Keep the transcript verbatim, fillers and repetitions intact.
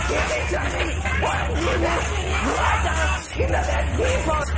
Give it to me. What you want? What the people?